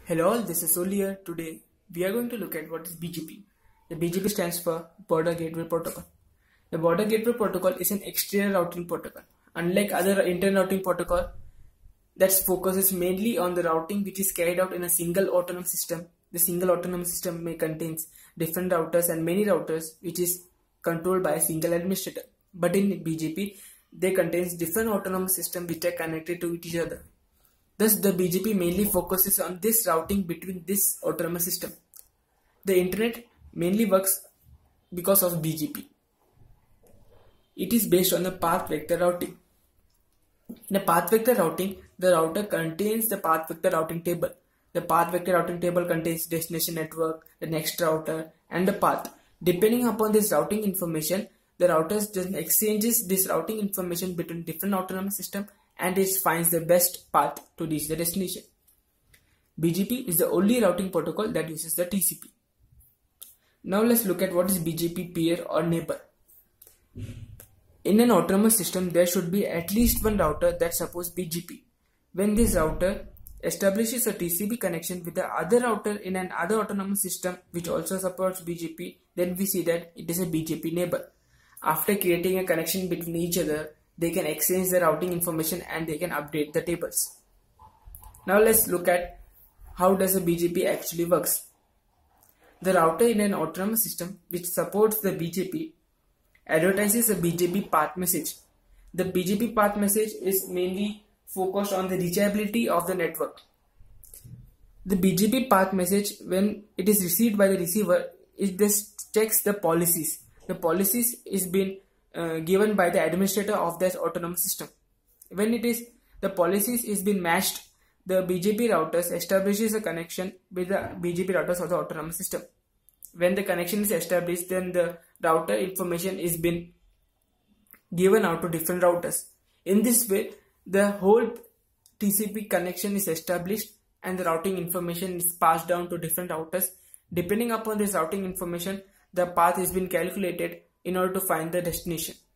Hello all, this is Sol here. Today we are going to look at what is BGP. The BGP stands for Border Gateway Protocol. The Border Gateway Protocol is an exterior routing protocol. Unlike other internal routing protocol that focuses mainly on the routing which is carried out in a single autonomous system, the single autonomous system may contains different routers and many routers which is controlled by a single administrator. But in BGP, they contains different autonomous systems which are connected to each other. Thus, the BGP mainly focuses on this routing between this autonomous system. The internet mainly works because of BGP. It is based on the path vector routing. In a path vector routing, the router contains the path vector routing table. The path vector routing table contains destination network, the next router, and the path. Depending upon this routing information, the routers just exchanges this routing information between different autonomous systems and it finds the best path to reach the destination. BGP is the only routing protocol that uses the TCP. Now let's look at what is BGP peer or neighbor. In an autonomous system, there should be at least one router that supports BGP. When this router establishes a TCP connection with the other router in another autonomous system which also supports BGP, then we see that it is a BGP neighbor. After creating a connection between each other, they can exchange the routing information and they can update the tables. Now let's look at how does a BGP actually works. The router in an autonomous system which supports the BGP advertises a BGP path message. The BGP path message is mainly focused on the reachability of the network. The BGP path message, when it is received by the receiver, it just checks the policies. The policies is been given by the administrator of this autonomous system. When the policies is been matched, the BGP routers establishes a connection with the BGP routers of the autonomous system. When the connection is established, then the router information is been given out to different routers. In this way, the whole TCP connection is established and the routing information is passed down to different routers. Depending upon this routing information, the path has been calculated in order to find the destination.